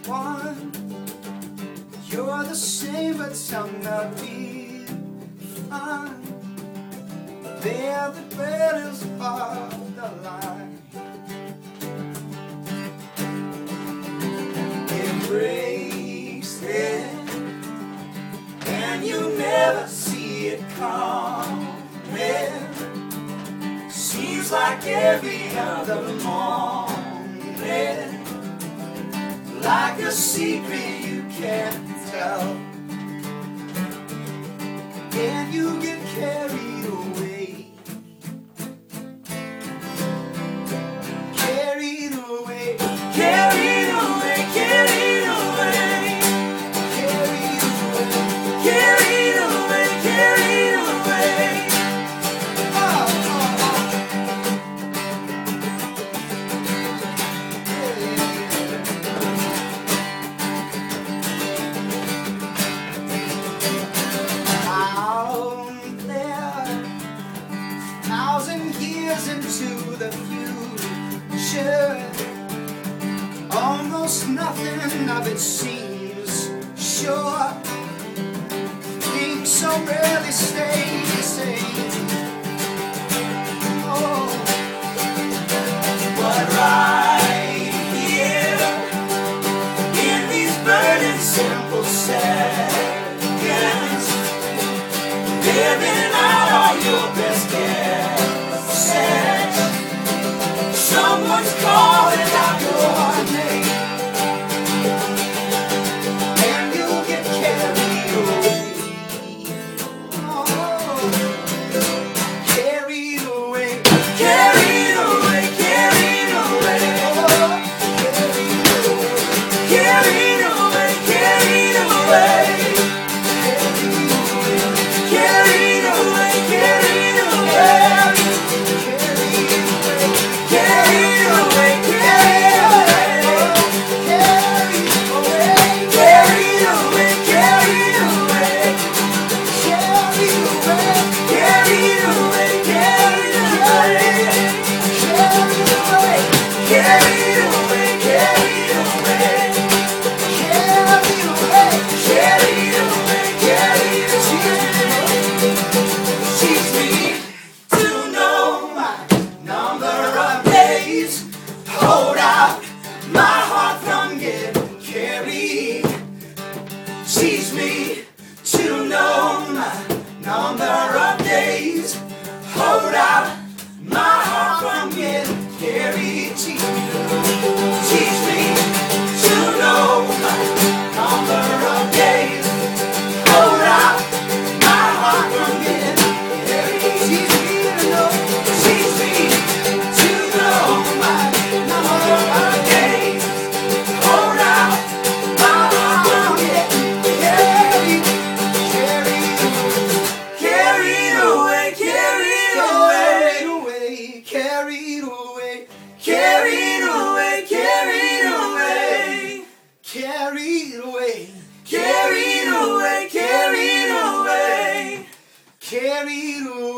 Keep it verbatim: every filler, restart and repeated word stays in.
one. You're the same, but I'm not being fine. They're the burdens of the line. It breaks it, and you never see it coming. Seems like every other morning, like a secret you can't tell, and you get carried away, carried away, carried away, carried away, carried away, carried away, carried away. Oh, oh, oh. Thousand years into the future, almost nothing of it seems sure. Things so rarely stay the same. Oh, but right here in these burning simple seconds, living out all your best guess. Someone's calling out your name, and you'll get carried away. Oh, carried away, carried away, carried away. Oh, carried away, carried away, carried away, carried away. Hold out my heart from getting carried. Teach me to know my number of days. Hold out my heart from getting carried. Teach me, teach me to know my number of days. Hold out my heart from getting carried. Teach me to know, teach me to know my number of days. Hold out my heart from getting carried. Carried away, carried away, carried away, carried away, carried away, carried away, carried away, carried away, carried away, carried away.